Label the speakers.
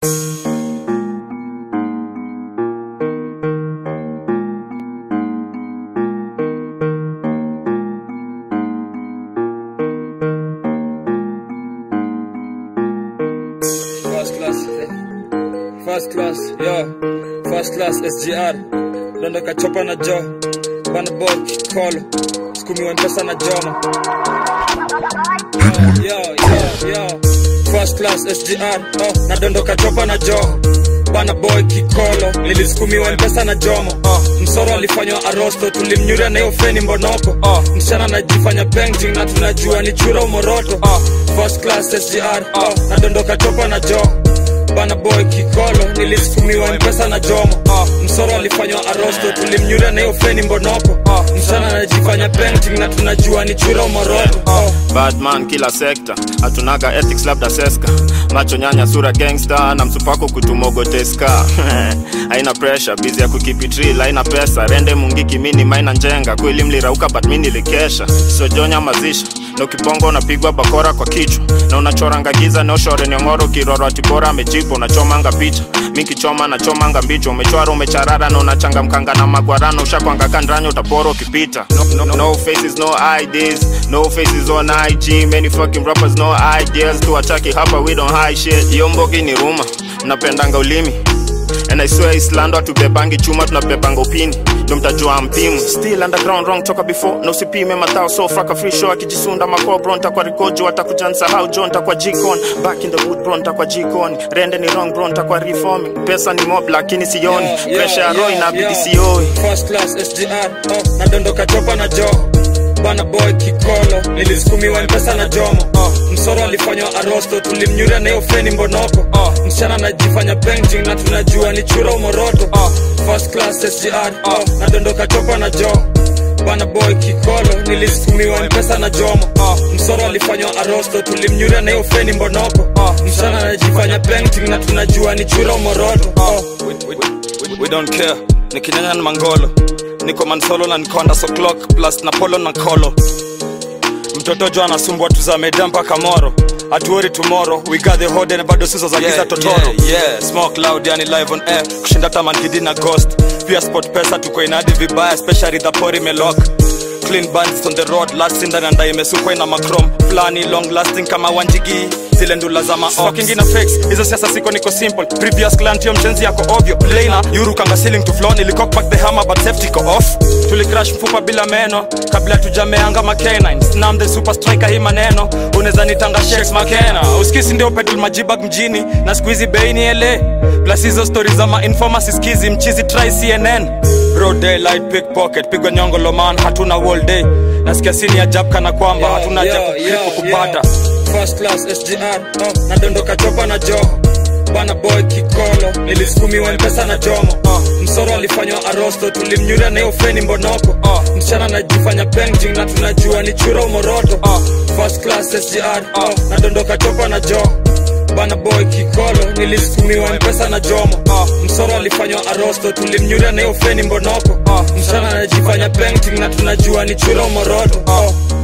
Speaker 1: First class SGR Londo kachopa na jo Bana boy kikolo Skumi wa mpesa na joma First class SGR Na dondo kachopa na jo Bana boy kikolo Niliskumi wa mpesa na jomo Msoro alifanywa arosto Tulimnyuria na hiyo feni mbonoko Msichana najifanya painting Na tunajua ni chura umoroto First class SGR Na dondo kachopa na jo Bana boy kikolo Nilisukumiwa mpesa na jomo Msoro alifanywa arosto Tulimnyuria na hiyo feni mbonoko Msana anajifanya painting Na tunajua ni chura umoroto
Speaker 2: Bad man kila sekta Hatunaga ethics labda seska Macho nyanya sura gangster Na msupako kutumogo teska Haina pressure Busy ya kukip real Haina pesa Rende mungiki mini maina njenga Kweli mlirauka but mini likesha Sojonya mazisha Na ukibongo unapigwa bakora kwa kichwa Na unachoranga giza na ushore nyongoro Kiroro atibora amejipo Unachomanga picha Miki choma na chomanga mbicho Umechwara umecharara na unachanga mkanga na magwarano Ushakwanga kandranyo utaporo kipita No faces no IDs No faces on IG Many fucking rappers no ideas Tuwataki hapa we don't hide shit Yombogi ni ruma Napendanga ulimi And I swear Islando atubebangi chuma tunabebanga upini Ndo mtajua mpimu Still underground wrong toka before No sipime matao so fraka free show Akijisunda mako bro ntakwa rikojo Atakujansa how John ntakwa G-Con Back in the wood bro ntakwa G-Con Rende ni wrong bro ntakwa reforming Pesa ni mob lakini sioni Pressure ya roi na BDCOI
Speaker 1: First class SGR Na dondo kachopa na jo Bana boy kikolo Nilisukumiwa mpesa na jomo Msoro alifanywa arosto Tulimnyuria na hiyo feni mbonoko Msichana najifanya painting Na tunajua ni chura umoroto First class SGR Na dondo kachopa na jo Bana boy kikolo Nilisukumiwa mpesa na jomo Msoro alifanywa arosto Tulimnyuria na hiyo feni mbonoko Msichana najifanya painting Na tunajua ni chura umoroto We don't care Nikinyanya na mangolo Niko mansolo na nikonda so clock Plus na polo na kolo Mtoto jo anasumbua tuzameda mpaka moro Atuori tomorrow We got the hode na bado suzo za giza totoro Smoke loud yani live on air Kushinda tamangidi na ghost Pia sport pesa tuko inadi vibaya Especially the pori melock Clean bands on the road Last in the nanda imesukwa ina macrom Plani long lasting kama wanjigi Zile ndula za ma-ops Fucking ina fakes Hizo siasa siko niko simple Previous client yo mchenzi yako obvio Plainer Yuru kanga ceiling to floor Nilicock back the hammer but safety ko off Tuli crash mfupa bila meno Kabla tujameanga ma-canine Snam the super striker hii maneno Uneza nitanga shakes makena Uskisi ndio pedal majibag mjini Na squeezy beini LA Plus hizo stories za ma-informa siskizi Mchizi try CNN Broad daylight pickpocket Pigwa nyongolo man hatuna all day Nasikia sini ya jab kana kwamba Hatuna jabu kripo kupata First class SGR Na dondo kachopa na jo Bana boy kikolo Nilisukumiwa mpesa na jomo Msoro alifanywa arosto Tulimnyuria na hiyo feni mbonoko Msichana najifanya painting Na tunajua ni chura umoroto First class SGR Na dondo kachopa na jo Bana boy kikolo Nilisukumiwa mpesa na jomo Msoro alifanywa arosto Tulimnyuria na hiyo feni mbonoko Msichana najifanya painting Na tunajua ni chura umoroto